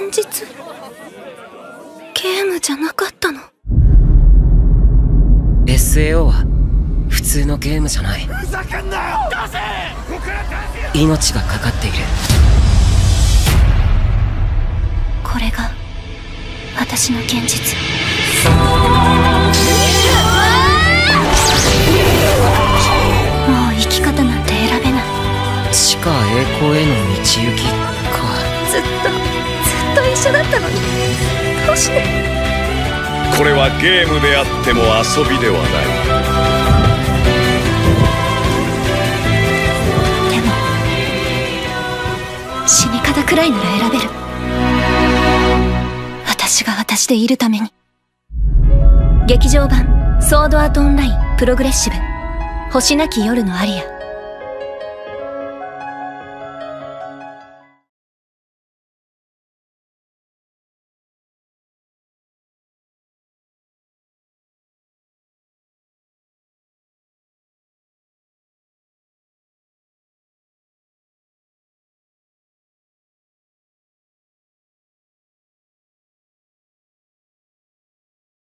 現実？ゲームじゃなかったの？ SAO は普通のゲームじゃない。ふざけんなよ！出せ！命がかかっている。 これが私の現実。もう生き方なんて選べない。 地下栄光への道行きか。 ずっと一緒だったのに、どうして？ これはゲームであっても遊びではない。 でも死に方くらいなら選べる。私が私でいるために。劇場版ソードアートオンラインプログレッシブ、星なき夜のアリア。